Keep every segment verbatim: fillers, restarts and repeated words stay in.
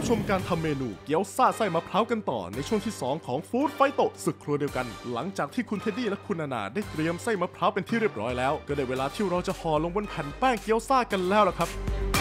ชมการทำเมนูเกี๊ยวซ่าไส้มะพร้าวกันต่อในช่วงที่สองของฟู้ดไฟโตะศึกครัวเดียวกันหลังจากที่คุณเท็ดดี้และคุณนานาได้เตรียมไส้มะพร้าวเป็นที่เรียบร้อยแล้วก็ได้เวลาที่เราจะห่อลงบนแผ่นแป้งเกี๊ยวซ่ากันแล้วล่ะครับ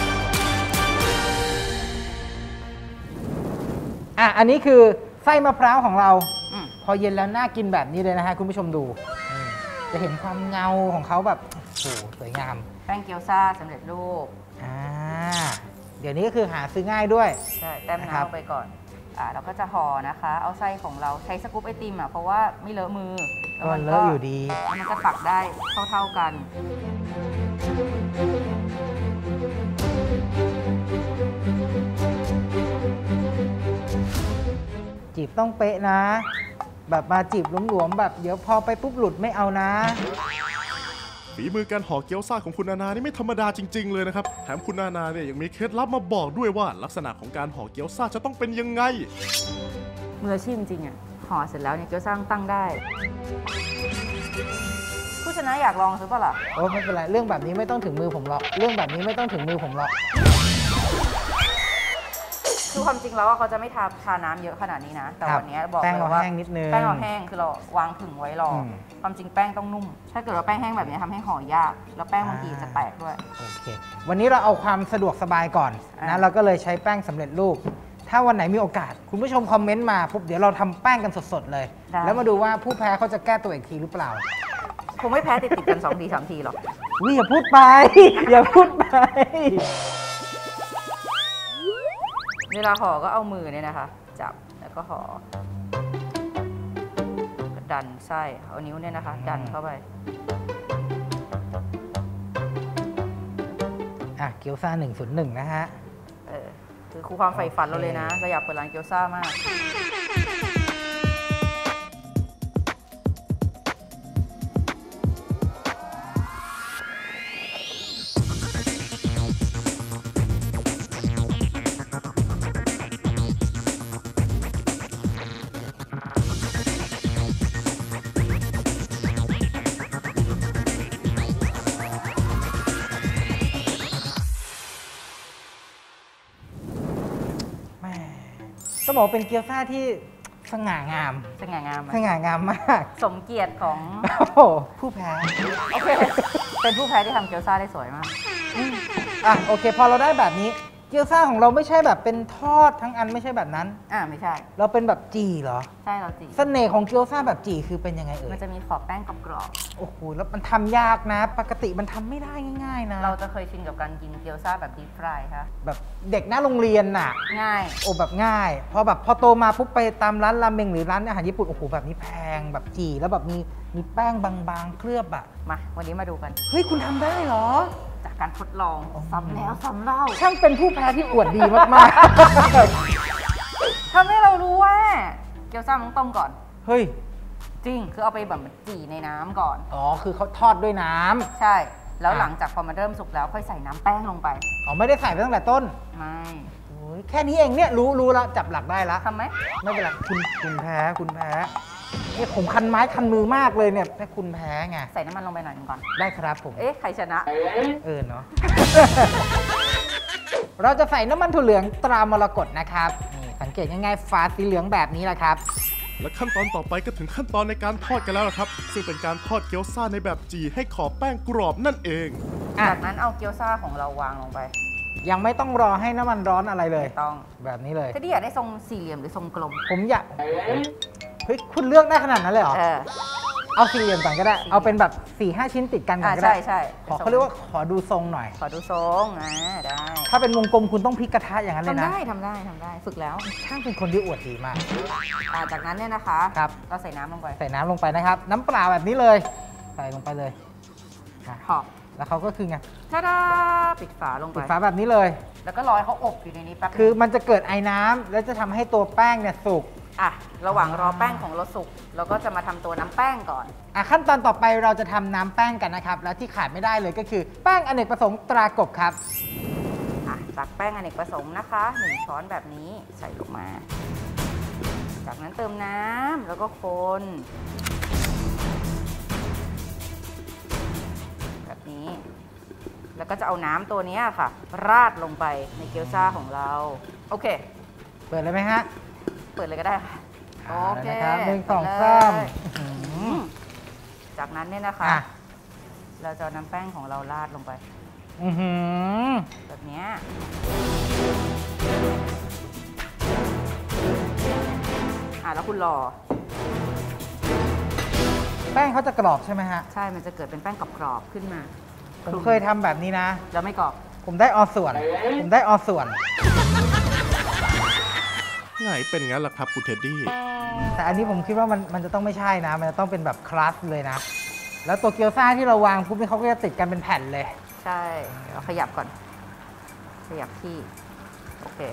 อ่ะอันนี้คือไส้มะพร้าวของเราพอเย็นแล้วน่ากินแบบนี้เลยนะฮะคุณผู้ชมดูจะเห็นความเงาของเขาแบบโอ้โหสวยงามแป้งเกี๊ยวซ่าสำเร็จรูปอ่าเดี๋ยวนี้ก็คือหาซื้อง่ายด้วยใช่แต้มน้ำไปก่อนอ่าเราก็จะห่อนะคะเอาไส้ของเราใช้สกู๊ปไอติมอ่ะเพราะว่าไม่เลอะมือแล้วมันเลอะอยู่ดีมันจะตักได้เท่าๆกันจีบต้องเป๊ะนะแบบมาจีบหลวมๆแบบเดี๋ยวพอไปปุ๊บหลุดไม่เอานะฝีมือการห่อเกี๊ยวซ่าของคุณนานานี่ไม่ธรรมดาจริงๆเลยนะครับแถมคุณนานาเนี่ยยังมีเคล็ดลับมาบอกด้วยว่าลักษณะของการห่อเกี๊ยวซ่าจะต้องเป็นยังไงมืออาชีพจริงๆอ่ะห่อเสร็จแล้วเนี่ยเกี๊ยวซ่าตั้งได้ผู้ชนะอยากลองซื้อป่ะล่ะโอ้ไม่เป็นไรเรื่องแบบนี้ไม่ต้องถึงมือผมหรอกเรื่องแบบนี้ไม่ต้องถึงมือผมหรอกคือความจริงแล้วว่าเขาจะไม่ทาทาน้ำเยอะขนาดนี้นะแต่วันนี้บอกเลยว่าแป้งเราแห้งนิดนึงแป้งเราแห้งคือเราวางผึ่งไว้รอความจริงแป้งต้องนุ่มถ้าเกิดว่าแป้งแห้งแบบนี้ทำให้ห่อยากแล้วแป้งบางทีจะแตกด้วยโอเควันนี้เราเอาความสะดวกสบายก่อนนะเราก็เลยใช้แป้งสำเร็จรูปถ้าวันไหนมีโอกาสคุณผู้ชมคอมเมนต์มาปุ๊บเดี๋ยวเราทำแป้งกันสดๆเลยแล้วมาดูว่าผู้แพ้เขาจะแก้ตัวอีกทีหรือเปล่าคงไม่แพ้ติดติดกันสองทีสามทีหรอกวิอย่าพูดไปอย่าพูดไปเวลาห่อก็เอามือเนี่ยนะคะจับแล้วก็ห่อดันไส้เอานิ้วเนี่ยนะคะดันเข้าไปอ่ะเกี๊ยวซ่าหนึ่งศูนย์หนึ่งนะฮะเออคือคู่ความใฝ่ฝันเราเลยนะเราอยากเปิดร้านเกี๊ยวซ่ามากต้องบอกเป็นเกี๊ยวซ่าที่สง่างามสง่างามสง่างามมากสมเกียรติของผู้แพ้โอเคเป็นผู้แพ้ที่ทำเกี๊ยวซ่าได้สวยมากอ่ะโอเคพอเราได้แบบนี้เกี๊ยวซ่าของเราไม่ใช่แบบเป็นทอดทั้งอันไม่ใช่แบบนั้นอ่าไม่ใช่เราเป็นแบบจีเหรอใช่เราจีเสน่ห์ของเกี๊ยวซ่าแบบจีคือเป็นยังไงเอ่ยมันจะมีขอบแป้งกรอบๆโอ้โหแล้วมันทำยากนะปกติมันทำไม่ได้ง่ายๆนะเราจะเคยชินกับการกินเกี๊ยวซ่าแบบดีฟรายค่ะแบบเด็กหน้าโรงเรียนน่ะง่ายโอ้แบบง่ายพอแบบพอโตมาปุ๊บไปตามร้านราเมงหรือร้านอาหารญี่ปุ่นโอ้โหแบบนี้แพงแบบจีแล้วแบบมีมีแป้งบางๆเคลือบอะมาวันนี้มาดูกันเฮ้ยคุณทำได้เหรอจากการทดลองซ้ำแล้วซ้ำเล่าช่างเป็นผู้แพ้ที่อวดดีมากๆทำให้เรารู้ว่าเกี๊ยวซ่าต้องต้มก่อนเฮ้ยจริงคือเอาไปแบบจี่ในน้ำก่อนอ๋อคือเขาทอดด้วยน้ำใช่แล้วหลังจากพอมันเริ่มสุกแล้วค่อยใส่น้ำแป้งลงไปอ๋อไม่ได้ใส่ไปตั้งแต่ต้นไม่โอ้ยแค่นี้เองเนี่ยรู้รู้แล้วจับหลักได้แล้วทำไหมไม่เป็นไรคุณคุณแพ้คุณแพ้เนี่ยผมคันไม้คันมือมากเลยเนี่ยแค่คุณแพ้ไงใส่น้ำมันลงไปหน่อยนึงก่อนได้ครับผมเอ๊ะใครชนะเออเนาะ เราจะใส่น้ำมันถั่วเหลืองตรามรกตนะครับนี่สังเกตง่ายๆฝาสีเหลืองแบบนี้แหละครับและขั้นตอนต่อไปก็ถึงขั้นตอนในการทอดกันแล้วครับซึ่งเป็นการทอดเกี๊ยวซ่าในแบบจีให้ขอบแป้งกรอบนั่นเองจากนั้นเอาเกี๊ยวซ่าของเราวางลงไปยังไม่ต้องรอให้น้ำมันร้อนอะไรเลยต้องแบบนี้เลยถ้าที่อยากได้ทรงสี่เหลี่ยมหรือทรงกลมผมอยากเฮ้ยคุณเลือกได้ขนาดนั้นเลยเหรอเอาสี่เหลี่ยมก่อนก็ได้เอาเป็นแบบ สี่ห้า ชิ้นติดกันก่อนก็ได้ใช่ใช่ขอเขาเรียกว่าขอดูทรงหน่อยขอดูทรงอ่าได้ถ้าเป็นวงกลมคุณต้องพลิกกระทะอย่างนั้นเลยนะทำได้ทำได้ทำได้ฝึกแล้วช่างเป็นคนที่อวดดีมากจากนั้นเนี่ยนะคะครับเราใส่น้ำลงไปใส่น้ำลงไปนะครับน้ำเปล่าแบบนี้เลยใส่ลงไปเลยหอมแล้วเขาก็คือไงถ้าดาปิดฝาลงไปปิดฝาแบบนี้เลยแล้วก็รอให้เขาอบอยู่ในนี้แป๊บคือมันจะเกิดไอ้น้ำแล้วจะทำให้ตัวแป้งเนี่ยสุกอ่ะระหว่างรอแป้งของเราสุกเราก็จะมาทำตัวน้ำแป้งก่อนอ่ะขั้นตอนต่อไปเราจะทำน้ำแป้งกันนะครับและที่ขาดไม่ได้เลยก็คือแป้งอเนกประสงค์ตรากบครับอ่ะตักแป้งอเนกประสงค์นะคะหนึ่งช้อนแบบนี้ใส่ลงมาจากนั้นเติมน้ำแล้วก็คนแบบนี้แล้วก็จะเอาน้ำตัวนี้ค่ะราดลงไปในเกี๊ยวซ่าของเราโอเคเปิดเลยไหมฮะเปิดเลยก็ได้ค่ะโอเคนะครับหนึ่งสองสามจากนั้นเนี่ยนะคะเราจะน้ำแป้งของเราราดลงไปแบบนี้อ่ะแล้วคุณรอแป้งเขาจะกรอบใช่ไหมฮะใช่มันจะเกิดเป็นแป้งกรอบๆขึ้นมาผมเคยทำแบบนี้นะแล้วไม่กรอบผมได้อส่วนผมได้อส่วนไงเป็นงั้นล่ะครับคุณเท็ดดี้แต่อันนี้ผมคิดว่ามันมันจะต้องไม่ใช่นะมันจะต้องเป็นแบบคลัสเลยนะแล้วตัวเกี๊ยวซ่าที่เราวางปุ๊บนี่เขาก็จะติดกันเป็นแผ่นเลยใช่เราขยับก่อนขยับที่โอเค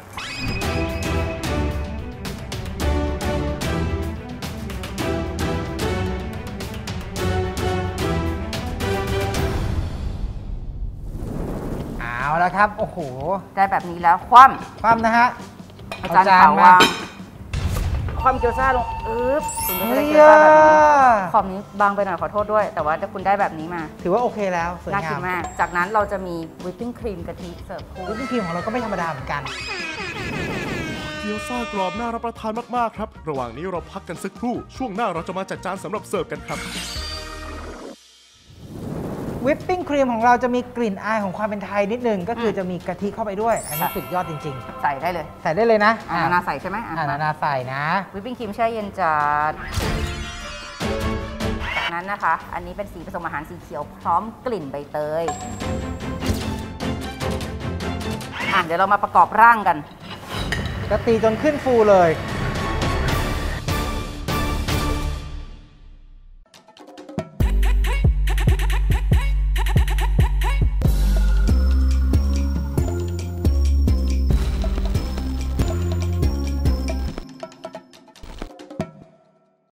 เอาแล้วครับโอ้โหได้แบบนี้แล้วคว่ำคว่ำนะฮะอาจารย์ขาวางความเกี๊ยวซ่าลงอึ๊บคุณก็ได้เกี๊ยวซ่าแบบนี้ขอบนี้บางไปหน่อยขอโทษด้วยแต่ว่าถ้าคุณได้แบบนี้มาถือว่าโอเคแล้วสวยงามน่ากินมากจากนั้นเราจะมีวิปปิ้งครีมกะทิเสิร์ฟคู่วิปปิ้งครีมของเราก็ไม่ธรรมดาเหมือนกันเกี๊ยวซ่ากรอบน่ารับประทานมากๆครับระหว่างนี้เราพักกันสักครู่ช่วงหน้าเราจะมาจัดจานสำหรับเสิร์ฟกันครับวิปปิ้งครีมของเราจะมีกลิ่นอายของความเป็นไทยนิดนึงก็คือจะมีกะทิเข้าไปด้วยอันนี้สุดยอดจริงๆใส่ได้เลยใส่ได้เลยนะนานาใส่ใช่ไหมนานาใส่นะวิปปิ้งครีมแช่เย็นจัดจากนั้นนะคะอันนี้เป็นสีผสมอาหารสีเขียวพร้อมกลิ่นใบเตยอ่ะเดี๋ยวเรามาประกอบร่างกันก็ตีจนขึ้นฟูเลย